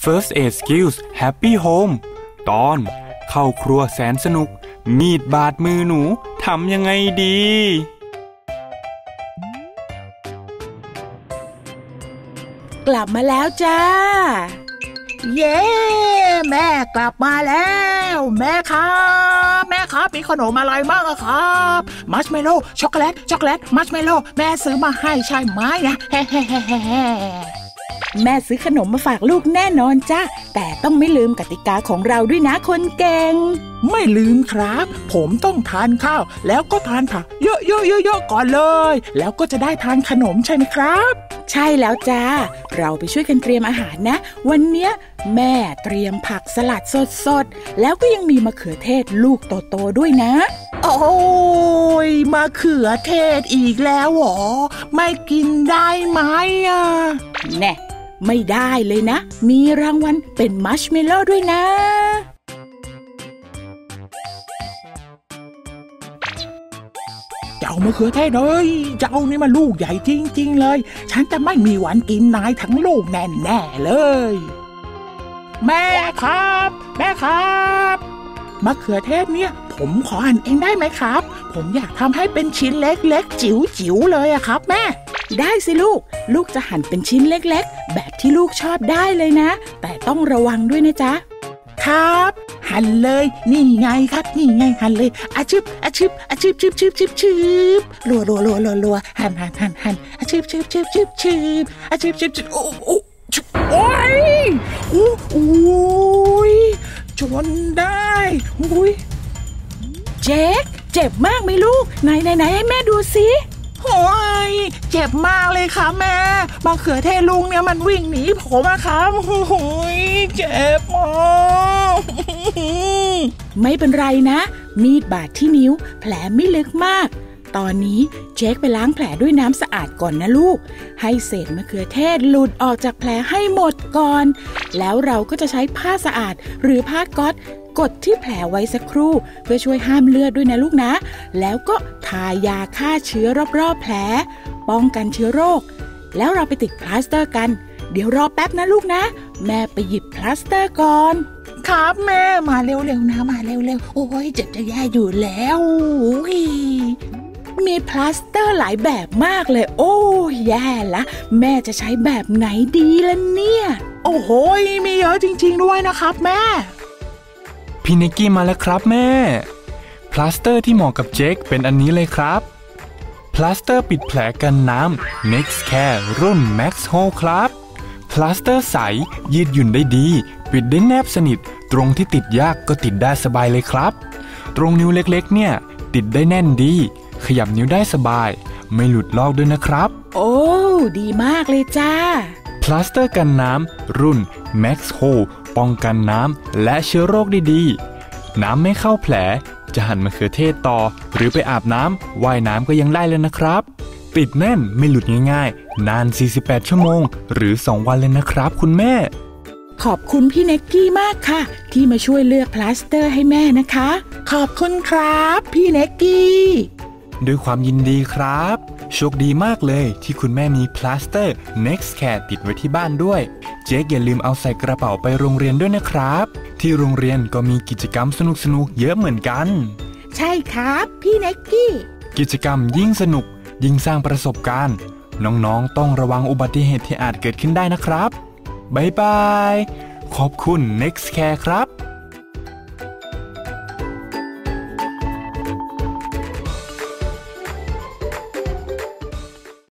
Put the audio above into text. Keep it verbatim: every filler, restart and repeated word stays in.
First Aid Skills Happy Home ตอนเข้าครัวแสนสนุกมีดบาดมือหนูทำยังไงดีกลับมาแล้วจ้าเย้แม่กลับมาแล้วแม่ครับแม่ครับมีขนมอะไรบ้างอะครับมัชเมลโล่ช็อกโกแลตช็อกโกแลตมัชเมลโล่แม่ซื้อมาให้ใช่ไหมนะเฮ้เฮ้เฮ้เฮ้แม่ซื้อขนมมาฝากลูกแน่นอนจ้าแต่ต้องไม่ลืมกติกาของเราด้วยนะคนเก่งไม่ลืมครับผมต้องทานข้าวแล้วก็ทานผักเยอะๆๆๆก่อนเลยแล้วก็จะได้ทานขนมใช่ไหมครับใช่แล้วจ้าเราไปช่วยกันเตรียมอาหารนะวันเนี้ยแม่เตรียมผักสลัดสดๆแล้วก็ยังมีมะเขือเทศลูกโตๆด้วยนะโอ้ยมะเขือเทศอีกแล้วหรอไม่กินได้ไหมอ่ะแน่ไม่ได้เลยนะมีรางวัลเป็นมัชเมลโล่ด้วยนะเจ้ามะเขือเทศเลยเจ้านี่มันลูกใหญ่จริงๆเลยฉันจะไม่มีวันกินนายทั้งลูกแน่ๆเลยแม่ครับแม่ครับมะเขือเทศเนี่ยผมขอหั่นเองได้ไหมครับผมอยากทำให้เป็นชิ้นเล็กๆจิ๋วๆเลยอะครับแม่ได้สิลูกลูกจะหั่นเป็นชิ้นเล็กๆแบบที่ลูกชอบได้เลยนะแต่ต้องระวังด้วยนะจ๊ะครับหั่นเลยนี่ไงครับนี่ไงหั่นเลยอาชิบอาชิบอาชิบชิบชิบชิบชิบรัวรัวรัวรัวรัวหั่นหั่นหั่นหั่นอาชิบชิบชิบชิบชิบอาชิบชิบชิบโอ้โอ้โอ้ยโอ้โอ้ยจนได้โอ้ยเจ๊กเจ็บมากไหมลูกไหนไหนไหนให้แม่ดูสิโอ้ยเจ็บมากเลยค่ะแม่มะเขือเทศลุงเนี่ยมันวิ่งหนีผมอะครับโอ้ยเจ็บมากไม่เป็นไรนะมีดบาดที่นิ้วแผลไม่ลึกมากตอนนี้เจ๊กไปล้างแผลด้วยน้ำสะอาดก่อนนะลูกให้เศษมะเขือเทศหลุดออกจากแผลให้หมดก่อนแล้วเราก็จะใช้ผ้าสะอาดหรือผ้าก๊อซกดที่แผลไว้สักครู่เพื่อช่วยห้ามเลือดด้วยนะลูกนะแล้วก็ทายาฆ่าเชื้อรอบๆแผลป้องกันเชื้อโรคแล้วเราไปติดพลาสเตอร์กันเดี๋ยวรอแป๊บนะลูกนะแม่ไปหยิบพลาสเตอร์ก่อนครับแม่มาเร็วๆนะมาเร็วๆโอ้ยเจ็บจะแย่อยู่แล้วมีพลาสเตอร์หลายแบบมากเลยโอ้ยแย่ละแม่จะใช้แบบไหนดีล่ะเนี่ยโอ้โหมีเยอะจริงๆด้วยนะครับแม่พี่นิกกี้มาแล้วครับแม่พลาสเตอร์ที่เหมาะกับเจคเป็นอันนี้เลยครับพลาสเตอร์ปิดแผลกันน้ำ Nextcare รุ่น Max Hold ครับพลาสเตอร์ใสยืดหยุ่นได้ดีปิดได้แนบสนิทตรงที่ติดยากก็ติดได้สบายเลยครับตรงนิ้วเล็กๆเนี่ยติดได้แน่นดีขยับนิ้วได้สบายไม่หลุดลอกด้วยนะครับโอ้ดีมากเลยจ้าพลาสเตอร์กันน้ำรุ่น Max Hold ป้องกันน้ำและเชื้อโรคได้ดีน้ำไม่เข้าแผลจะหั่นมะเขือเทศต่อหรือไปอาบน้ำว่ายน้ำก็ยังได้เลยนะครับติดแน่นไม่หลุดง่ายๆนานสี่สิบแปดชั่วโมงหรือสองวันเลยนะครับคุณแม่ขอบคุณพี่เน็กกี้มากค่ะที่มาช่วยเลือกพลาสเตอร์ให้แม่นะคะขอบคุณครับพี่เน็กกี้ด้วยความยินดีครับโชคดีมากเลยที่คุณแม่มีพลาสเตอร์ Nextcare ติดไว้ที่บ้านด้วยเจ๊อย่าลืมเอาใส่กระเป๋าไปโรงเรียนด้วยนะครับที่โรงเรียนก็มีกิจกรรมสนุกๆเยอะเหมือนกันใช่ครับพี่เน็กกี้กิจกรรมยิ่งสนุกยิ่งสร้างประสบการณ์น้องๆต้องระวังอุบัติเหตุที่อาจเกิดขึ้นได้นะครับบ๊ายบายขอบคุณ Nextcare ครับ